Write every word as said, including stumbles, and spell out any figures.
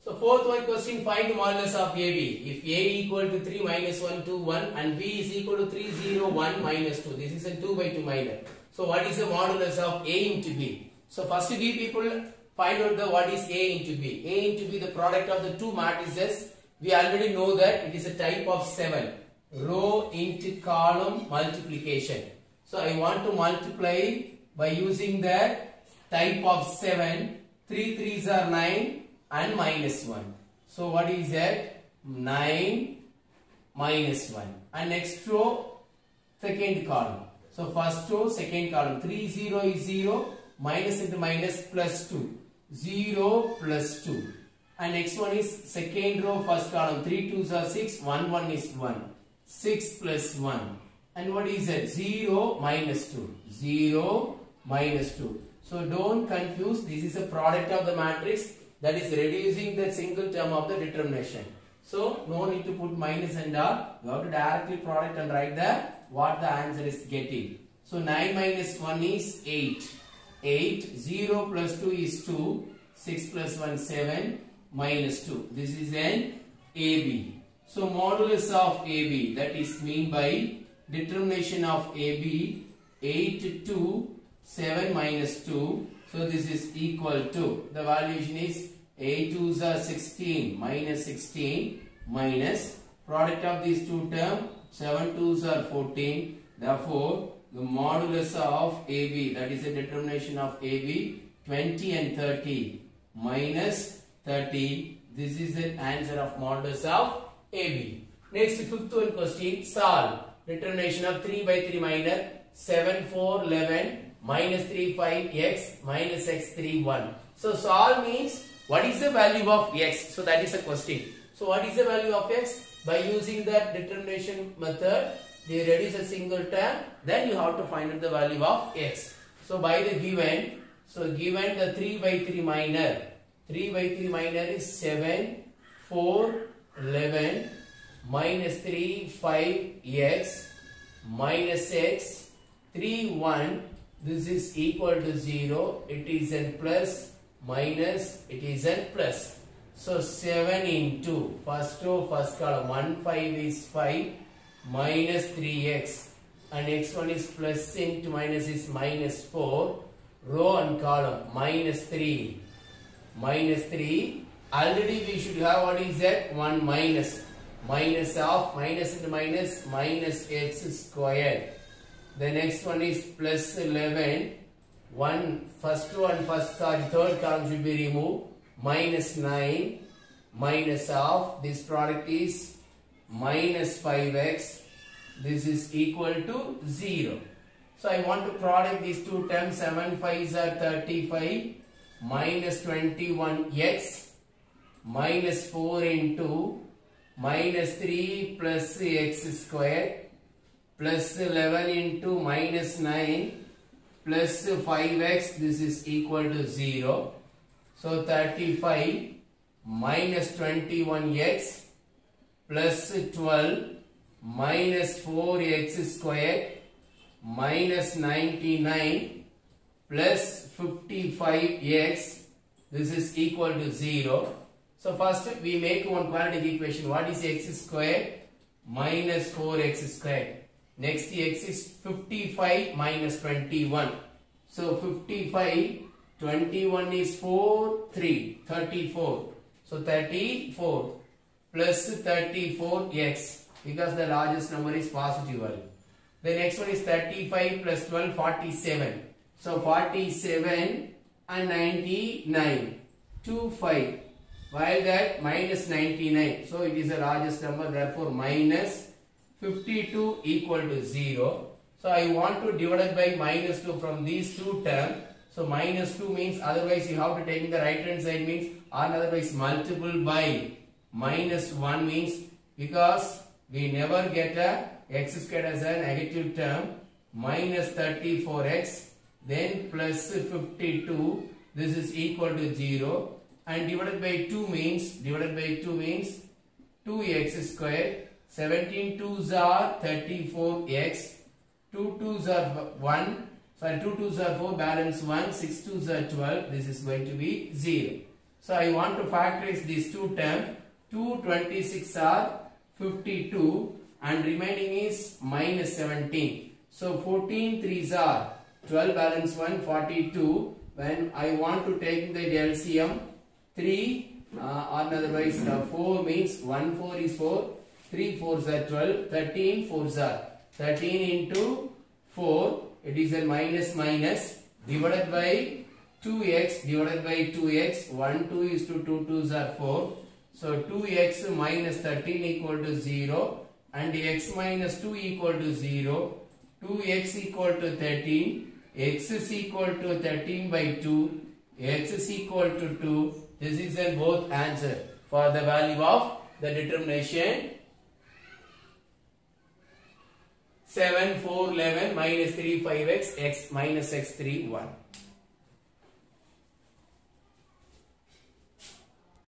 So fourth one question, find the modulus of A B. If A equal to three minus one, two, one and B is equal to three, zero, one minus two. This is a two by two minor. So what is the modulus of A into B? So first we people find out the what is A into B. A into B, the product of the two matrices. We already know that it is a type of seven. Row into column multiplication. So I want to multiply by using the type of seven. three threes are nine and minus one. So what is that? nine minus one. And next row, second column. So first row, second column. three, zero is zero. Minus into minus plus two. zero plus two. And next one is second row, first column. three twos are six. one, one is one. six plus one. And what is that? zero minus two. zero minus two. So don't confuse. This is a product of the matrix that is reducing the single term of the determination. So no need to put minus and R. You have to directly product and write the what the answer is getting. So nine minus one is eight. eight. zero plus two is two. six plus one, seven. Minus two. This is an A B. So modulus of A B, that is mean by determination of A B, eight, two, seven minus two. So this is equal to, the valuation is eight twos are sixteen minus sixteen minus product of these two terms, seven twos are fourteen. Therefore, the modulus of A B, that is the determination of A B, twenty and thirty minus thirty. This is the answer of modulus of A B. Next, fifth one question, solve. Determination of three by three minor, seven, four, eleven, minus three, five, x, minus x, three, one. So solve means what is the value of x? So that is the question. So what is the value of x? By using that determination method, they reduce a single term, then you have to find out the value of x. So by the given, so given the three by three minor, three by three minor is seven, four, eleven, minus three, five, x, minus x, three, one. This is equal to zero. It is n plus, minus, it is n plus. So seven into first row, first column, one, five is five, minus three x. And next one is plus into minus is minus four. Row and column, minus three, minus three. Already we should have what is that? one minus. Minus of, minus into minus, minus x squared. The next one is plus eleven. One, first row and first, sorry, third column should be removed. Minus nine. Minus of, this product is minus five x. This is equal to zero. So I want to product these two terms. seven fives are thirty-five. Minus twenty-one x. Minus four into minus three plus x squared plus eleven into minus nine plus five x. This is equal to zero. So thirty-five minus twenty-one x plus twelve minus four x squared minus ninety-nine plus fifty-five x. This is equal to zero. So first we make one quadratic equation. What is x squared? Minus four x squared. Next x is fifty-five minus twenty-one. So fifty-five, twenty-one is four, three, thirty-four. So thirty-four plus thirty-four x, because the largest number is positive value. The next one is thirty-five plus twelve, forty-seven. So forty-seven and ninety-nine. two, five. While that minus ninety-nine. So it is the largest number, therefore minus fifty-two equal to zero. So I want to divide by minus two from these two terms. So minus two means, otherwise you have to take in the right hand side means, or otherwise multiple by minus one means, because we never get a x squared as a negative term, minus thirty-four x, then plus fifty-two, this is equal to zero. And divided by two means, divided by two means two x squared, seventeen twos are thirty-four x, two twos are one, sorry, two twos are four, balance one, six twos are twelve, this is going to be zero. So I want to factorize these two terms. two twenty-six are fifty-two and remaining is minus seventeen. So fourteen threes are twelve, balance one, forty-two. When I want to take the L C M, three uh, or otherwise uh, four means one four is four, three fours are twelve, thirteen fours are thirteen into four, it is a minus minus divided by two x divided by two x, one two is to two twos are four. So two x minus thirteen equal to zero and x minus two equal to zero, two x equal to thirteen, x is equal to thirteen by two, x is equal to two. This is a both answer for the value of the determination seven, four, eleven, minus three, five x, x minus x three, one.